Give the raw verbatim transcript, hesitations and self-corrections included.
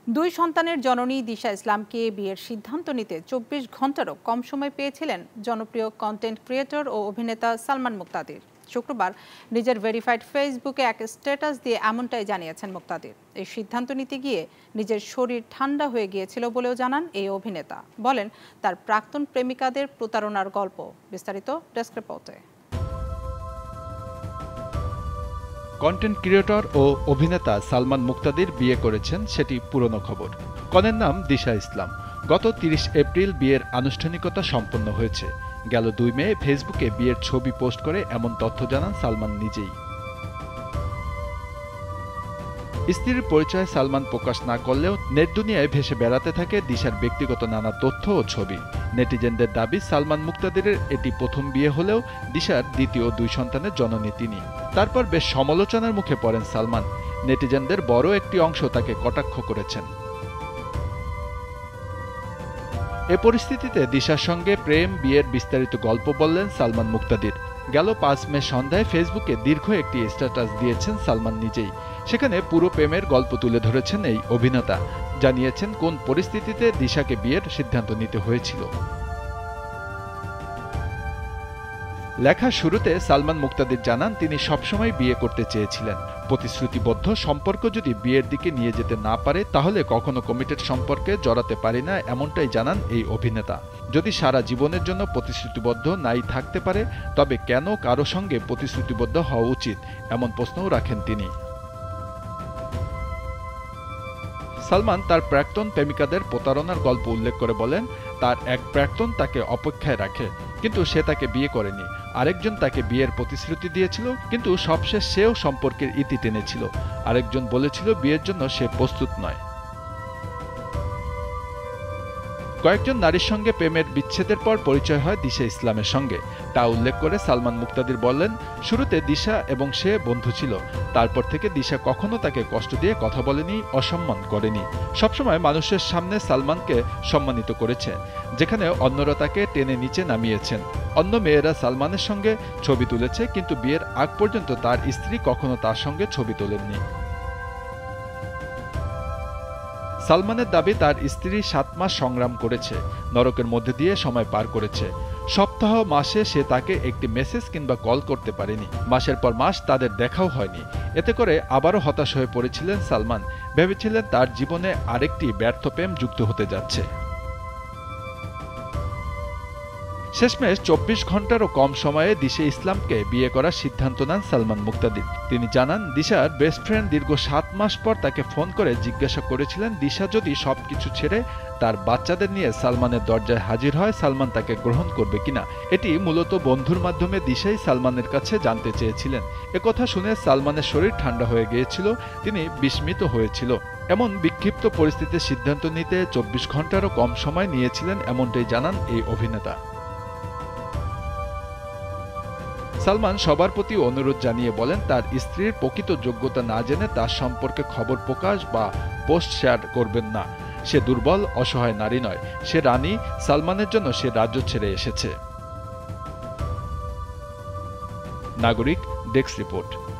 দুই সন্তানের জননী দিশা ইসলামকে বিয়ের সিদ্ধান্ত নিতে চব্বিশ ঘন্টারও কম সময় পেয়েছিলেন জনপ্রিয় কন্টেন্ট ক্রিয়েটর ও অভিনেতা সালমান মুক্তাদির। শুক্রবার নিজের ভেরিফাইড ফেসবুকে এক স্ট্যাটাস দিয়ে এমনটাই জানিয়েছেন মুক্তাদির। এই সিদ্ধান্ত নিতে গিয়ে নিজের শরীর ঠান্ডা হয়ে গিয়েছিল বলেও জানান এই অভিনেতা। বলেন তার প্রাক্তন প্রেমিকাদের প্রতারণার গল্প। বিস্তারিত ডেস্ক রিপোর্টে। কন্টেন্ট ক্রিয়েটর ও অভিনেতা সালমান মুক্তাদির বিয়ে করেছেন, সেটি পুরনো খবর। কনের নাম দিশা ইসলাম। গত তিরিশ এপ্রিল বিয়ের আনুষ্ঠানিকতা সম্পন্ন হয়েছে। গেল দুই মে ফেসবুকে বিয়ের ছবি পোস্ট করে এমন তথ্য জানান সালমান নিজেই। স্ত্রীর পরিচয় সালমান প্রকাশ না করলেও নেট দুনিয়ায় ভেসে বেড়াতে থাকে দিশার ব্যক্তিগত নানা তথ্য ও ছবি। নেটিজেনদের দাবি সালমান মুক্তাদিরের এটি প্রথম বিয়ে হলেও দিশার দ্বিতীয় দুই সন্তানের জননী তিনি। তারপর বেশ সমালোচনার মুখে পড়েন সালমান। নেটিজেনদের বড় একটি অংশ তাকে কটাক্ষ করেছেন। এ পরিস্থিতিতে দিশার সঙ্গে প্রেম বিয়ের বিস্তারিত গল্প বললেন সালমান মুক্তাদির। গেল পাঁচ মে সন্ধ্যায় ফেসবুকে দীর্ঘ একটি স্ট্যাটাস দিয়েছেন সালমান নিজেই। সেখানে পুরো প্রেমের গল্প তুলে ধরেছেন এই অভিনেতা। জানিয়েছেন কোন পরিস্থিতিতে দিশাকে বিয়ের সিদ্ধান্ত নিতে হয়েছিল। লেখার শুরুতে সালমান মুক্তাদির জানান তিনি সবসময় বিয়ে করতে চেয়েছিলেন। প্রতিশ্রুতিবদ্ধ সম্পর্ক যদি বিয়ের দিকে নিয়ে যেতে না পারে তাহলে কখনো কমিটেড সম্পর্কে জড়াতে পারি না, এমনটাই জানান এই অভিনেতা। যদি সারা জীবনের জন্য প্রতিশ্রুতিবদ্ধ নাই থাকতে পারে তবে কেন কারো সঙ্গে প্রতিশ্রুতিবদ্ধ হওয়া উচিত, এমন প্রশ্নও রাখেন তিনি। সালমান তার প্রাক্তন প্রেমিকাদের প্রতারণার গল্প উল্লেখ করে বলেন, তার এক প্রাক্তন তাকে অপেক্ষায় রাখে, কিন্তু সে তাকে বিয়ে করেনি। আরেকজন তাকে বিয়ের প্রতিশ্রুতি দিয়েছিল, কিন্তু সবশেষ সেও সম্পর্কের ইতি টেনেছিল। আরেকজন বলেছিল বিয়ের জন্য সে প্রস্তুত নয়। কয়েকজন নারীর সঙ্গে প্রেমের বিচ্ছেদের পর পরিচয় হয় দিশা ইসলামের সঙ্গে। তা উল্লেখ করে সালমান মুক্তাদির বললেন, শুরুতে দিশা এবং সে বন্ধু ছিল। তারপর থেকে দিশা কখনো তাকে কষ্ট দিয়ে কথা বলেনি, অসম্মান করেনি। সবসময় মানুষের সামনে সালমানকে সম্মানিত করেছে, যেখানে অন্যরা তাকে টেনে নিচে নামিয়েছেন। অন্য মেয়েরা সালমানের সঙ্গে ছবি তুলেছে, কিন্তু বিয়ের আগ পর্যন্ত তার স্ত্রী কখনো তার সঙ্গে ছবি তোলেননি। সালমানের দাবি তার স্ত্রী সাত মাস সংগ্রাম করেছে, নরকের মধ্যে দিয়ে সময় পার করেছে। সপ্তাহ মাসে সে তাকে একটি মেসেজ কিংবা কল করতে পারেনি। মাসের পর মাস তাদের দেখাও হয়নি। এতে করে আবারও হতাশ হয়ে পড়েছিলেন সালমান। ভেবেছিলেন তার জীবনে আরেকটি ব্যর্থ প্রেম যুক্ত হতে যাচ্ছে। শেষমেশ চব্বিশ ঘন্টারও কম সময়ে দিশা ইসলামকে বিয়ে করার সিদ্ধান্ত নেন সালমান মুক্তাদির। তিনি জানান, দিশার বেস্ট ফ্রেন্ড দীর্ঘ সাত মাস পর তাকে ফোন করে জিজ্ঞাসা করেছিলেন দিশা যদি সবকিছু ছেড়ে তার বাচ্চাদের নিয়ে সালমানের দরজায় হাজির হয় সালমান তাকে গ্রহণ করবে কিনা। এটি মূলত বন্ধুর মাধ্যমে দিশাই সালমানের কাছে জানতে চেয়েছিলেন। একথা শুনে সালমানের শরীর ঠান্ডা হয়ে গিয়েছিল, তিনি বিস্মিত হয়েছিল। এমন বিক্ষিপ্ত পরিস্থিতির সিদ্ধান্ত নিতে চব্বিশ ঘন্টারও কম সময় নিয়েছিলেন, এমনটাই জানান এই অভিনেতা। সালমান সবার প্রতি অনুরোধ জানিয়ে বলেন, তার স্ত্রীর প্রকৃত যোগ্যতা না জেনে তার সম্পর্কে খবর প্রকাশ বা পোস্ট শেয়ার করবেন না। সে দুর্বল, অসহায় নারী নয়, সে রানী। সালমানের জন্য সে রাজ্য ছেড়ে এসেছে। নাগরিক ডেস্ক রিপোর্ট।